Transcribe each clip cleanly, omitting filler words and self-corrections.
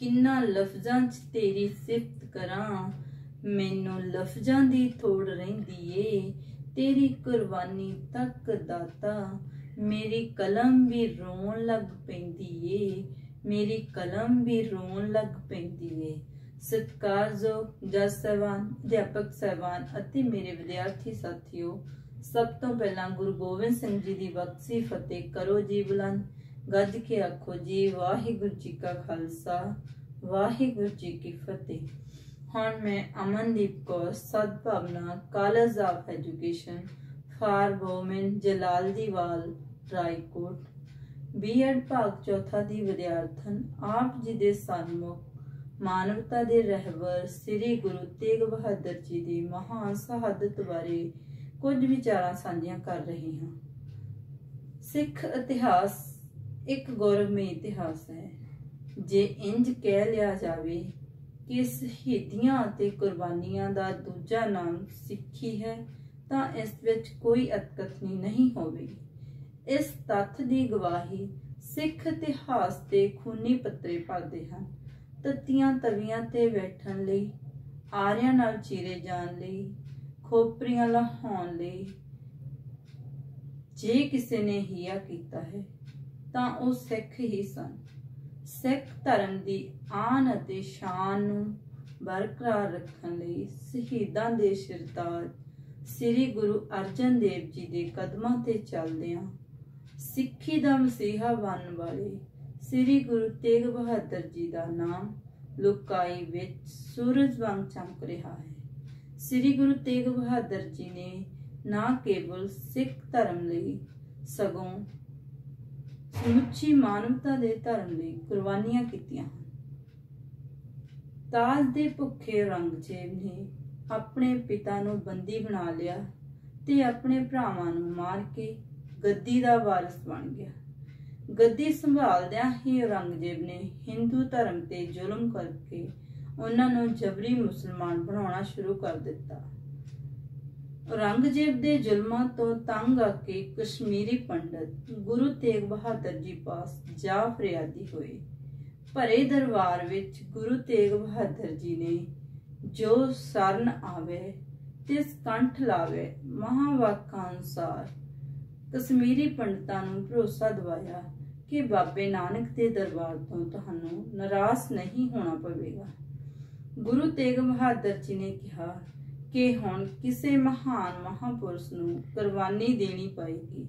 किन्ना लफ्जां च तेरी सिफत करां, मैनू लफ्जां दी थोड़ रहिंदी ए, तेरी कुर्बानी तक दाता, मेरी कलम भी रोन लग पैंदी ए, मेरी कलम भी रोन लग पैंदी ए। सत्कारयोग जज साहिबान, अध्यापक साहिबान ਅਤੇ ਮੇਰੇ ਵਿਦਿਆਰਥੀ ਸਾਥੀਓ, ਸਭ ਤੋਂ ਪਹਿਲਾਂ ਗੁਰੂ ਗੋਬਿੰਦ ਸਿੰਘ ਜੀ ਦੀ ਬਖਸ਼ੀ ਫਤਿਹ ਕਰੋ ਜੀ ਬੁਲੰਦ, ਗੱਜ ਕੇ ਆਖੋ ਜੀ ਵਾਹਿਗੁਰੂ ਜੀ ਕਾ ਖਾਲਸਾ ਵਾਹਿਗੁਰੂ ਜੀ ਕੀ ਫਤਿਹ। ਹੁਣ ਮੈਂ Amandeep Kaur, Sadbhavna college of education for women Jalaldiwal Raikot, B.Ed ਭਾਗ ਚੌਥਾ ਦੀ ਵਿਦਿਆਰਥਣ, ਆਪ ਜੀ ਦੇ ਸਨਮੁਖ ਮਾਨਵਤਾ ਦੇ ਰਹਿਬਰ ਸ੍ਰੀ ਗੁਰੂ ਤੇਗ ਬਹਾਦਰ ਜੀ ਦੀ ਮਹਾਨ ਸ਼ਹਾਦਤ ਬਾਰੇ ਕੁਝ ਵਿਚਾਰਾਂ ਸਾਂਝੀਆਂ ਕਰ ਰਹੀ ਹਾਂ। ਸਿੱਖ ਇਤਿਹਾਸ ਇੱਕ ਗੌਰਵਮਈ ਇਤਿਹਾਸ ਹੈ। ਜੇ ਇੰਜ ਕਹਿ ਲਿਆ ਜਾਵੇ ਕਿ ਸ਼ਹੀਦੀਆਂ ਅਤੇ ਕੁਰਬਾਨੀਆਂ ਦਾ ਦੂਜਾ ਨਾਮ ਸਿੱਖੀ ਹੈ ਤਾਂ ਇਸ ਵਿੱਚ ਕੋਈ ਅਤਕਥਨੀ ਨਹੀਂ ਹੋਵੇਗੀ। ਇਸ ਤੱਥ ਦੀ ਗਵਾਹੀ ਸਿੱਖ ਇਤਿਹਾਸ ਦੇ ਖੂਨੀ ਪੱਤਰੇ ਭਰਦੇ ਹਨ। ਤੱਤੀਆਂ ਤਵੀਆਂ ਤੇ ਬੈਠਣ ਲਈ, ਆਰਿਆਂ ਨਾਲ ਚੀਰੇ ਜਾਣ ਲਈ, ਖੋਪਰੀਆਂ ਲਾਹੁਣ ਲਈ ਜੇ ਕਿਸੇ ਨੇ ਹੀਆ ਕੀਤਾ ਹੈ ਤਾਂ ਉਹ ਸਿੱਖ ਹੀ ਸਨ। ਸਿੱਖ ਧਰਮ ਦੀ ਆਨ ਅਤੇ ਸ਼ਾਨ ਨੂੰ ਬਰਕਰਾਰ ਰੱਖਣ ਲਈ ਸ਼ਹੀਦਾਂ ਦੇ ਸਿਰਤਾਜ ਸ੍ਰੀ ਗੁਰੂ ਅਰਜਨ ਦੇਵ ਜੀ ਦੇ ਕਦਮਾਂ ਤੇ ਚੱਲਦਿਆਂ ਸਿੱਖੀ ਦਾ ਮਸੀਹਾ ਬਣਨ ਵਾਲੇ ਸ੍ਰੀ ਗੁਰੂ ਤੇਗ ਬਹਾਦਰ ਜੀ ਦਾ ਨਾਮ ਲੁਕਾਈ ਵਿੱਚ ਸੂਰਜ ਵਾਂਗ ਚਮਕ ਰਿਹਾ ਹੈ। ਸ੍ਰੀ ਗੁਰੂ ਤੇਗ ਬਹਾਦਰ ਜੀ ਨੇ ਨਾ ਕੇਵਲ ਸਿੱਖ ਧਰਮ ਲਈ ਸਗੋਂ ਸਮੁੱਚੀ ਮਾਨਵਤਾ ਦੇ ਧਰਮ ਲਈ ਕੁਰਬਾਨੀਆਂ ਕੀਤੀਆਂ ਹਨ। ਤਾਜ ਦੇ ਭੁੱਖੇ ਔਰੰਗਜ਼ੇਬ ਨੇ ਆਪਣੇ ਪਿਤਾ ਨੂੰ ਬੰਦੀ ਬਣਾ ਲਿਆ ਤੇ ਆਪਣੇ ਭਰਾਵਾਂ ਨੂੰ ਮਾਰ ਕੇ ਗੱਦੀ ਦਾ ਵਾਰਿਸ ਬਣ ਗਿਆ। ਗੱਦੀ ਸੰਭਾਲਦਿਆਂ ਹੀ ਔਰੰਗਜ਼ੇਬ ਨੇ ਹਿੰਦੂ ਧਰਮ ਤੇ ਜ਼ੁਲਮ ਕਰਕੇ ਉਹਨਾਂ ਨੂੰ ਜਬਰੀ ਮੁਸਲਮਾਨ ਬਣਾਉਣਾ ਸ਼ੁਰੂ ਕਰ ਦਿੱਤਾ। ਔਰੰਗਜ਼ੇਬ ਦੇ ਜ਼ੁਲਮਾਂ ਤੋਂ ਤੰਗ ਆ ਕੇ ਕਸ਼ਮੀਰੀ ਪੰਡਤ ਗੁਰੂ ਤੇਗ ਬਹਾਦਰ ਜੀ ਪਾਸ ਜਾ ਫਰਿਆਦੀ ਹੋਏ। ਭਰੇ ਦਰਬਾਰ ਵਿੱਚ ਗੁਰੂ ਤੇਗ ਬਹਾਦਰ ਜੀ ਨੇ ਜੋ ਸਰਨ ਆਵੇ ਤਿਸ ਕੰਠ ਲਾਵੇ ਮਹਾਵਾਕਾਂ ਅਨੁਸਾਰ ਕਸ਼ਮੀਰੀ ਪੰਡਤਾਂ ਨੂੰ ਭਰੋਸਾ ਦਿਵਾਇਆ ਕਿ ਬਾਬੇ ਨਾਨਕ ਦੇ ਦਰਬਾਰ ਤੋਂ ਤੁਹਾਨੂੰ ਨਿਰਾਸ਼ ਨਹੀਂ ਹੋਣਾ ਪਵੇਗਾ। ਗੁਰੂ ਤੇਗ ਬਹਾਦਰ ਜੀ ਨੇ ਕਿਹਾ ਕਿ ਹੁਣ ਕਿਸੇ ਮਹਾਨ ਮਹਾਪੁਰਸ਼ ਨੂੰ ਕੁਰਬਾਨੀ ਦੇਣੀ ਪਏਗੀ।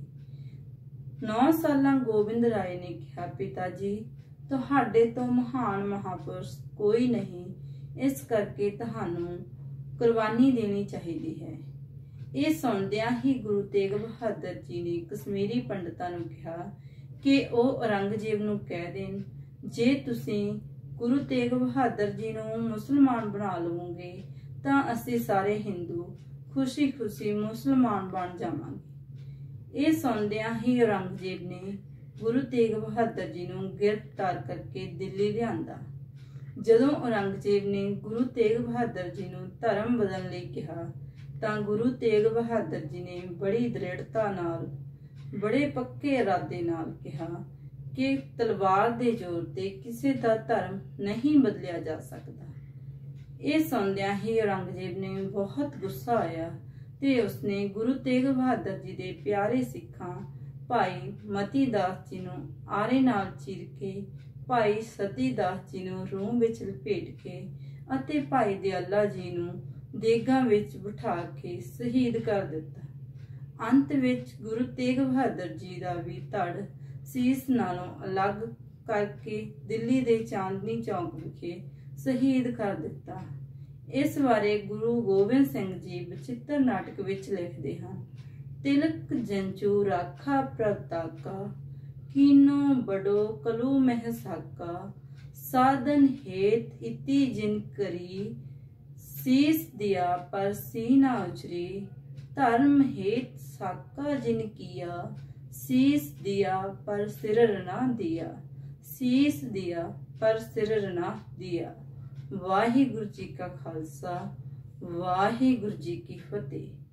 9 ਸਾਲਾਂ ਗੋਬਿੰਦ ਰਾਏ ਨੇ ਕਿਹਾ, ਪਿਤਾ ਜੀ ਤੁਹਾਡੇ ਤੋਂ ਮਹਾਨ ਮਹਾਪੁਰਸ਼ ਕੋਈ ਨਹੀਂ, ਇਸ ਕਰਕੇ ਤੁਹਾਨੂੰ ਕੁਰਬਾਨੀ ਦੇਣੀ ਚਾਹੀਦੀ ਹੈ। ਇਹ ਸੁਣਦਿਆਂ ਹੀ ਗੁਰੂ ਤੇਗ ਬਹਾਦਰ ਜੀ ਨੇ ਕਸ਼ਮੀਰੀ ਪੰਡਤਾਂ ਨੂੰ ਕਿਹਾ ਕਿ ਉਹ ਔਰੰਗਜ਼ੇਬ ਨੂੰ ਕਹਿ ਦੇਣ, ਜੇ ਤੁਸੀਂ ਗੁਰੂ ਤੇਗ ਬਹਾਦਰ ਜੀ ਨੂੰ ਮੁਸਲਮਾਨ ਬਣਾ ਲਵੋਗੇ ਤਾਂ ਅਸੀਂ ਸਾਰੇ ਹਿੰਦੂ ਖੁਸ਼ੀ ਖੁਸ਼ੀ ਮੁਸਲਮਾਨ ਬਣ ਜਾਵਾਂਗੇ। ਇਹ ਸੁਣਦਿਆਂ ਹੀ ਔਰੰਗਜ਼ੇਬ ਨੇ ਗੁਰੂ ਤੇਗ ਬਹਾਦਰ ਜੀ ਨੂੰ ਗ੍ਰਿਫਤਾਰ ਕਰਕੇ ਦਿੱਲੀ ਲਿਆਂਦਾ। ਜਦੋਂ ਔਰੰਗਜ਼ੇਬ ਨੇ ਗੁਰੂ ਤੇਗ ਬਹਾਦਰ ਜੀ ਨੂੰ ਧਰਮ ਬਦਲਣ ਲਈ ਕਿਹਾ ਤਾਂ ਗੁਰੂ ਤੇਗ ਬਹਾਦਰ ਜੀ ਨੇ ਬੜੀ ਦ੍ਰਿੜਤਾ ਨਾਲ, ਬੜੇ ਪੱਕੇ ਇਰਾਦੇ ਨਾਲ ਕਿਹਾ ਕਿ ਤਲਵਾਰ ਦੇ ਜ਼ੋਰ ਤੇ ਕਿਸੇ ਦਾ ਧਰਮ ਨਹੀਂ ਬਦਲਿਆ ਜਾ ਸਕਦਾ। ਇਹ ਸੁਣਦਿਆਂ ਹੀ ਔਰੰਗਜ਼ੇਬ ਨੇ ਬਹੁਤ ਗੁੱਸਾ ਆਇਆ ਤੇ ਉਸਨੇ ਗੁਰੂ ਤੇਗ ਬਹਾਦਰ ਜੀ ਦੇ ਪਿਆਰੇ ਸਿੱਖਾਂ ਭਾਈ ਮਤੀ ਦਾਸ ਜੀ ਨੂੰ ਆਰੇ ਨਾਲ ਚੀਰ ਕੇ, ਭਾਈ ਸਤੀ ਦਾਸ ਜੀ ਨੂੰ ਰੂੰ ਵਿੱਚ ਲਪੇਟ ਕੇ ਅਤੇ ਭਾਈ ਦਿਆਲਾ ਜੀ ਨੂੰ ਦੇਗਾਂ ਵਿੱਚ ਬਿਠਾ ਕੇ ਸ਼ਹੀਦ ਕਰ ਦਿੱਤਾ। ਅੰਤ ਵਿੱਚ ਗੁਰੂ ਤੇਗ ਬਹਾਦਰ ਜੀ ਦਾ ਵੀ ਧੜ ਸੀਸ ਨਾਲੋਂ ਅਲੱਗ ਕਰਕੇ ਦਿੱਲੀ ਦੇ ਚਾਂਦਨੀ ਚੌਕ ਵਿਖੇ ਸ਼ਹੀਦ ਕਰ ਦਿੱਤਾ। ਇਸ ਬਾਰੇ ਗੁਰੂ ਗੋਬਿੰਦ ਸਿੰਘ ਜੀ ਬਚਿੱਤਰ ਨਾਟਕ ਵਿੱਚ ਲਿਖਦੇ ਹਨ, ਤਿਲਕ ਜੰਚੂ ਰਾਖਾ ਪ੍ਰਤਾਕਾ, ਕੀਨੋ ਬੜੋ ਕਲੂ ਮਹਿ ਸਾਕਾ, ਸਾਧਨ ਹੇਤ ਇਤੀ ਜਿਨ ਕਰੀ, ਸੀਸ ਦਿਆ ਪਰ ਸੀਨਾ ਉਚਰੀ, ਧਰਮ ਹੇਤ ਸਾਕਾ ਜਿਨ ਕੀਆ, ਸੀਸ ਦਿਆ ਪਰ ਸਿਰ ਨਾ ਦਿਆ, ਸੀਸ ਦਿਆ ਪਰ ਸਿਰ ਨਾ ਦਿਆ। ਵਾਹਿਗੁਰੂ ਜੀ ਕਾ ਖਾਲਸਾ, ਵਾਹਿਗੁਰੂ ਜੀ ਕੀ ਫਤਿਹ।